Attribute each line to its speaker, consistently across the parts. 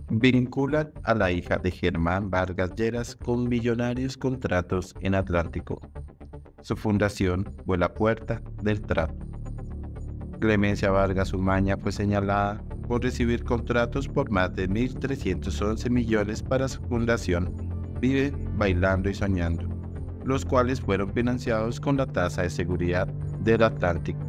Speaker 1: Vinculan a la hija de Germán Vargas Lleras con millonarios contratos en Atlántico. Su fundación fue la Puerta del Trato. Clemencia Vargas Umaña fue señalada por recibir contratos por más de 1.311 millones para su fundación Vive Bailando y Soñando, los cuales fueron financiados con la tasa de seguridad del Atlántico.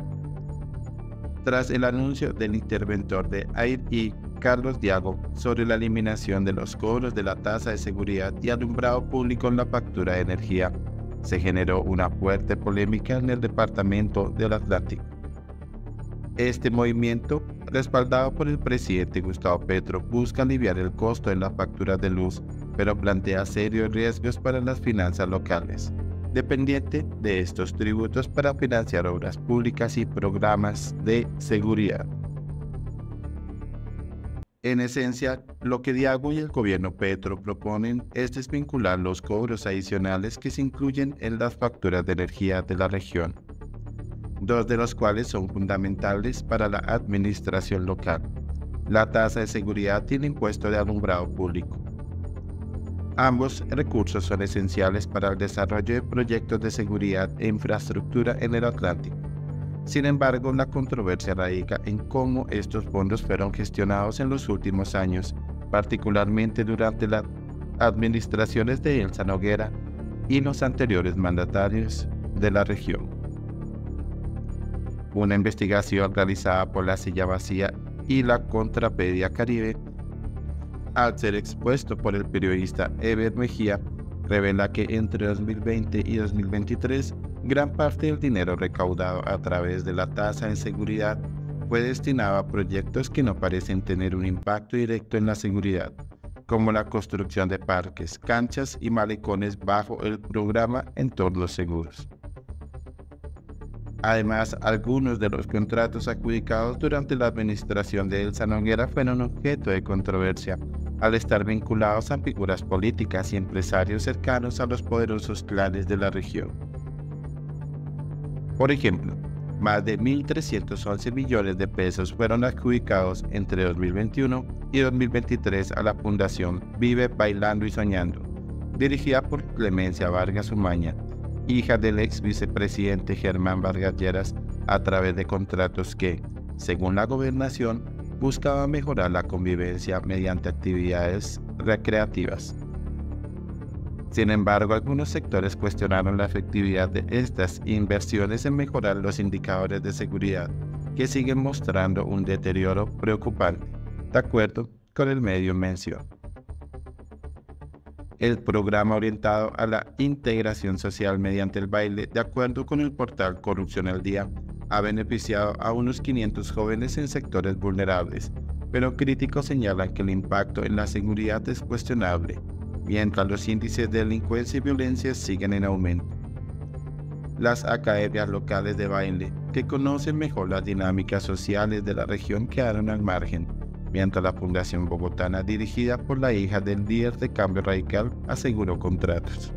Speaker 1: Tras el anuncio del interventor de AIR y Carlos Diago sobre la eliminación de los cobros de la tasa de seguridad y alumbrado público en la factura de energía, se generó una fuerte polémica en el departamento del Atlántico. Este movimiento, respaldado por el presidente Gustavo Petro, busca aliviar el costo de las facturas de luz, pero plantea serios riesgos para las finanzas locales, dependiente de estos tributos para financiar obras públicas y programas de seguridad. En esencia, lo que Diago y el gobierno Petro proponen es desvincular los cobros adicionales que se incluyen en las facturas de energía de la región, dos de los cuales son fundamentales para la administración local: la tasa de seguridad y el impuesto de alumbrado público. Ambos recursos son esenciales para el desarrollo de proyectos de seguridad e infraestructura en el Atlántico. Sin embargo, la controversia radica en cómo estos fondos fueron gestionados en los últimos años, particularmente durante las administraciones de Elsa Noguera y los anteriores mandatarios de la región. Una investigación realizada por La Silla Vacía y la Contrapedia Caribe, al ser expuesto por el periodista Eber Mejía, revela que entre 2020 y 2023, gran parte del dinero recaudado a través de la tasa de seguridad fue destinado a proyectos que no parecen tener un impacto directo en la seguridad, como la construcción de parques, canchas y malecones bajo el programa Entornos Seguros. Además, algunos de los contratos adjudicados durante la administración de Elsa Noguera fueron objeto de controversia, al estar vinculados a figuras políticas y empresarios cercanos a los poderosos clanes de la región. Por ejemplo, más de 1.311 millones de pesos fueron adjudicados entre 2021 y 2023 a la Fundación Vive Bailando y Soñando, dirigida por Clemencia Vargas Umaña, hija del ex vicepresidente Germán Vargas Lleras, a través de contratos que, según la gobernación, buscaban mejorar la convivencia mediante actividades recreativas. Sin embargo, algunos sectores cuestionaron la efectividad de estas inversiones en mejorar los indicadores de seguridad, que siguen mostrando un deterioro preocupante, de acuerdo con el medio en mención. El programa orientado a la integración social mediante el baile, de acuerdo con el portal Corrupción al Día, ha beneficiado a unos 500 jóvenes en sectores vulnerables, pero críticos señalan que el impacto en la seguridad es cuestionable, mientras los índices de delincuencia y violencia siguen en aumento. Las academias locales de baile, que conocen mejor las dinámicas sociales de la región, quedaron al margen, mientras la Fundación Bogotana, dirigida por la hija del líder de Cambio Radical, aseguró contratos.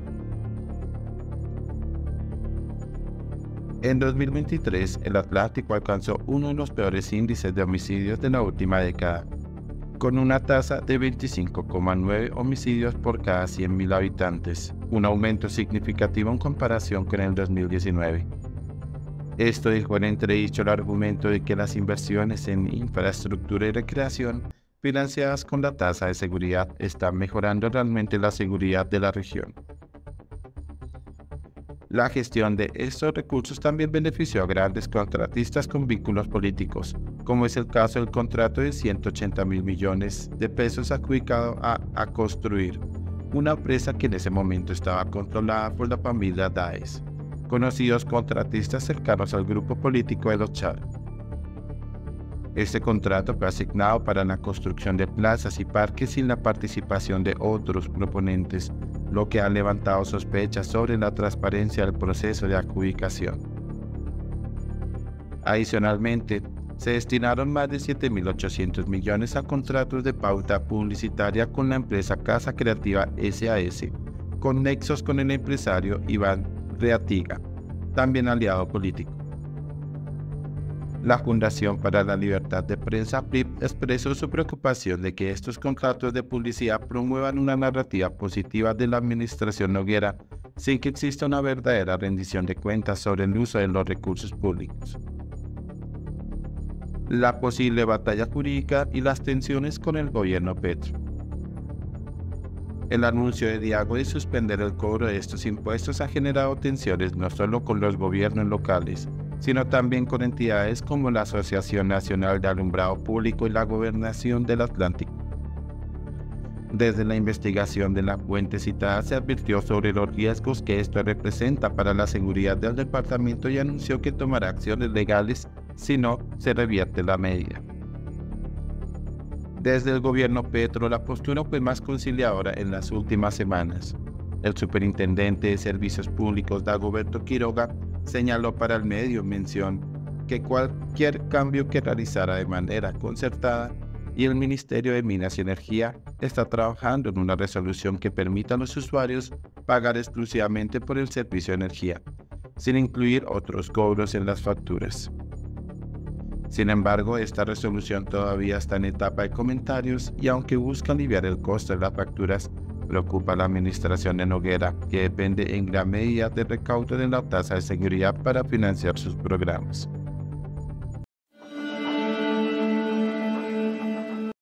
Speaker 1: En 2023, el Atlántico alcanzó uno de los peores índices de homicidios de la última década, con una tasa de 25,9 homicidios por cada 100.000 habitantes, un aumento significativo en comparación con el 2019. Esto dejó en entredicho el argumento de que las inversiones en infraestructura y recreación, financiadas con la tasa de seguridad, están mejorando realmente la seguridad de la región. La gestión de estos recursos también benefició a grandes contratistas con vínculos políticos, como es el caso del contrato de 180.000 millones de pesos adjudicado a Construir, una empresa que en ese momento estaba controlada por la familia Daes, conocidos contratistas cercanos al grupo político de los Char. Este contrato fue asignado para la construcción de plazas y parques sin la participación de otros proponentes, lo que ha levantado sospechas sobre la transparencia del proceso de adjudicación. Adicionalmente, se destinaron más de 7.800 millones a contratos de pauta publicitaria con la empresa Casa Creativa SAS, con nexos con el empresario Iván Reatiga, también aliado político. La Fundación para la Libertad de Prensa, FLIP, expresó su preocupación de que estos contratos de publicidad promuevan una narrativa positiva de la administración Noguera sin que exista una verdadera rendición de cuentas sobre el uso de los recursos públicos. La posible batalla jurídica y las tensiones con el gobierno Petro. El anuncio de Diago de suspender el cobro de estos impuestos ha generado tensiones no solo con los gobiernos locales, sino también con entidades como la Asociación Nacional de Alumbrado Público y la Gobernación del Atlántico. Desde la investigación de la fuente citada se advirtió sobre los riesgos que esto representa para la seguridad del departamento y anunció que tomará acciones legales si no se revierte la medida. Desde el gobierno Petro, la postura fue más conciliadora en las últimas semanas. El superintendente de Servicios Públicos, Dagoberto Quiroga, señaló para el medio Mención que cualquier cambio que realizara de manera concertada y el Ministerio de Minas y Energía está trabajando en una resolución que permita a los usuarios pagar exclusivamente por el servicio de energía, sin incluir otros cobros en las facturas. Sin embargo, esta resolución todavía está en etapa de comentarios y aunque busca aliviar el costo de las facturas, preocupa a la administración de Noguera, que depende en gran medida del recaudo de la tasa de seguridad para financiar sus programas.